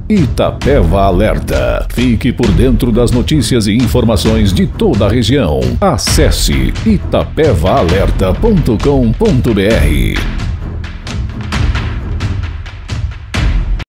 Itapeva Alerta. Fique por dentro das notícias e informações de toda a região. Acesse itapevaalerta.com.br.